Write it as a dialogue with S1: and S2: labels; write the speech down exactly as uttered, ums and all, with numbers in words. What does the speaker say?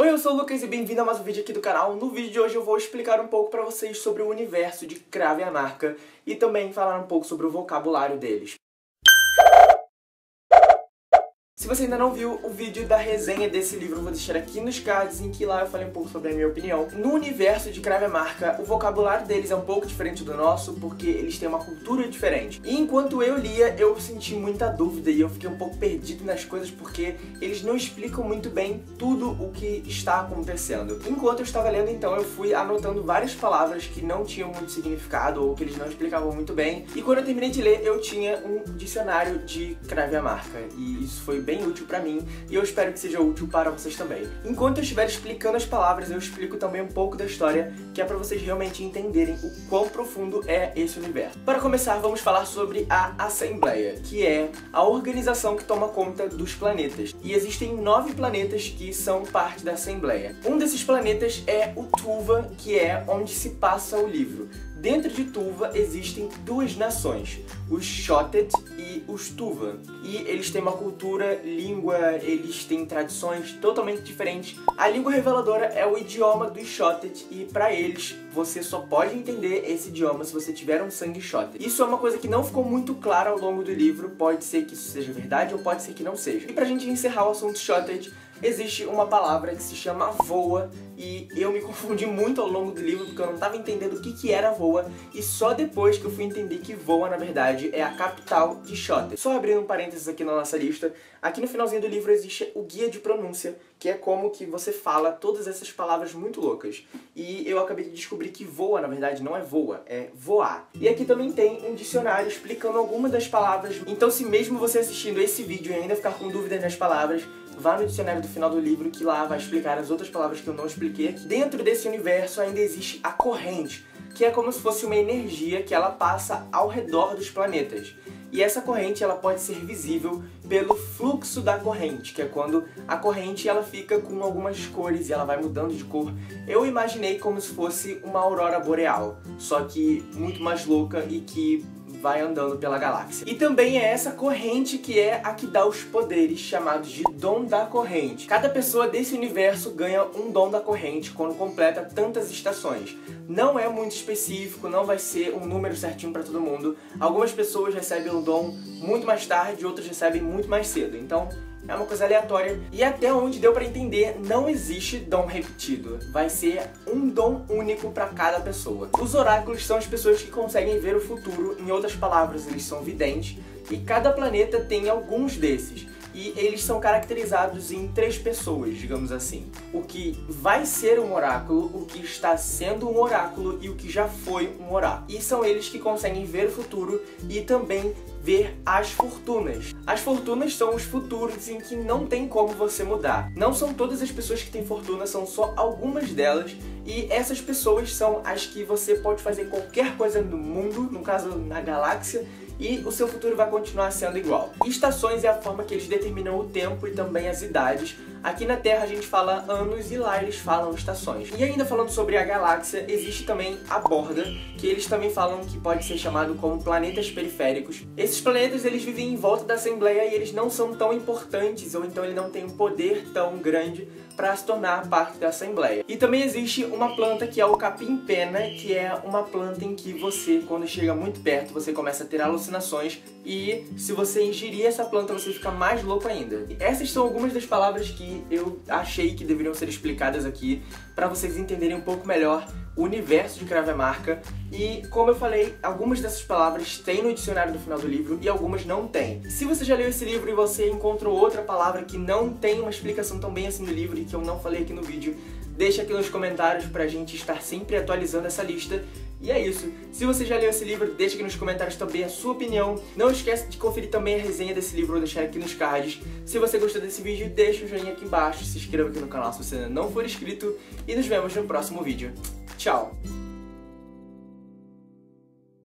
S1: Oi, eu sou o Lucas e bem-vindo a mais um vídeo aqui do canal. No vídeo de hoje eu vou explicar um pouco pra vocês sobre o universo de Crave a Marca e também falar um pouco sobre o vocabulário deles. Se você ainda não viu o vídeo da resenha desse livro, eu vou deixar aqui nos cards, em que lá eu falei um pouco sobre a minha opinião. No universo de Crave a Marca, o vocabulário deles é um pouco diferente do nosso, porque eles têm uma cultura diferente. E enquanto eu lia, eu senti muita dúvida e eu fiquei um pouco perdido nas coisas, porque eles não explicam muito bem tudo o que está acontecendo. Enquanto eu estava lendo, então, eu fui anotando várias palavras que não tinham muito significado, ou que eles não explicavam muito bem. E quando eu terminei de ler, eu tinha um dicionário de Crave a Marca. E isso foi bem útil pra mim, e eu espero que seja útil para vocês também. Enquanto eu estiver explicando as palavras, eu explico também um pouco da história, que é pra vocês realmente entenderem o quão profundo é esse universo. Para começar, vamos falar sobre a Assembleia, que é a organização que toma conta dos planetas. E existem nove planetas que são parte da Assembleia. Um desses planetas é o Tuva, que é onde se passa o livro. Dentro de Tuva existem duas nações, os Shotet e os Tuva. E eles têm uma cultura, língua, eles têm tradições totalmente diferentes. A língua reveladora é o idioma dos Shotet e pra eles você só pode entender esse idioma se você tiver um sangue Shotet. Isso é uma coisa que não ficou muito clara ao longo do livro, pode ser que isso seja verdade ou pode ser que não seja. E pra gente encerrar o assunto Shotet, existe uma palavra que se chama voa, e eu me confundi muito ao longo do livro porque eu não estava entendendo o que, que era voa, e só depois que eu fui entender que voa, na verdade, é a capital de Shotet. Só abrindo um parênteses aqui na nossa lista, aqui no finalzinho do livro existe o guia de pronúncia, que é como que você fala todas essas palavras muito loucas. E eu acabei de descobrir que voa, na verdade, não é voa, é voar. E aqui também tem um dicionário explicando algumas das palavras, então se mesmo você assistindo esse vídeo e ainda ficar com dúvidas nas palavras, vá no dicionário do final do livro, que lá vai explicar as outras palavras que eu não expliquei aqui. Dentro desse universo ainda existe a corrente, que é como se fosse uma energia que ela passa ao redor dos planetas. E essa corrente ela pode ser visível pelo fluxo da corrente, que é quando a corrente ela fica com algumas cores e ela vai mudando de cor. Eu imaginei como se fosse uma aurora boreal, só que muito mais louca e que vai andando pela galáxia. E também é essa corrente que é a que dá os poderes, chamados de dom da corrente. Cada pessoa desse universo ganha um dom da corrente quando completa tantas estações. Não é muito específico, não vai ser um número certinho para todo mundo. Algumas pessoas recebem o dom muito mais tarde, outras recebem muito mais cedo. Então é uma coisa aleatória, e até onde deu pra entender, não existe dom repetido. Vai ser um dom único pra cada pessoa. Os oráculos são as pessoas que conseguem ver o futuro, em outras palavras, eles são videntes, e cada planeta tem alguns desses. E eles são caracterizados em três pessoas, digamos assim. O que vai ser um oráculo, o que está sendo um oráculo e o que já foi um oráculo. E são eles que conseguem ver o futuro e também ver as fortunas. As fortunas são os futuros em que não tem como você mudar. Não são todas as pessoas que têm fortuna, são só algumas delas. E essas pessoas são as que você pode fazer qualquer coisa no mundo, no caso na galáxia, e o seu futuro vai continuar sendo igual. Estações é a forma que eles determinam o tempo e também as idades. Aqui na Terra a gente fala anos e lá eles falam estações. E ainda falando sobre a galáxia, existe também a borda, que eles também falam que pode ser chamado como planetas periféricos. Esses planetas eles vivem em volta da Assembleia e eles não são tão importantes, ou então ele não tem um poder tão grande para se tornar parte da Assembleia. E também existe uma planta que é o capim-pena, que é uma planta em que você, quando chega muito perto, você começa a ter alucinações, e se você ingerir essa planta, você fica mais louco ainda. E essas são algumas das palavras que eu achei que deveriam ser explicadas aqui, para vocês entenderem um pouco melhor o universo de Crave a Marca. E, como eu falei, algumas dessas palavras tem no dicionário do final do livro e algumas não tem. Se você já leu esse livro e você encontrou outra palavra que não tem uma explicação tão bem assim no livro e que eu não falei aqui no vídeo, deixa aqui nos comentários pra gente estar sempre atualizando essa lista. E é isso. Se você já leu esse livro, deixa aqui nos comentários também a sua opinião. Não esquece de conferir também a resenha desse livro, vou deixar aqui nos cards. Se você gostou desse vídeo, deixa um joinha aqui embaixo, se inscreva aqui no canal se você ainda não for inscrito, e nos vemos no próximo vídeo. Tchau!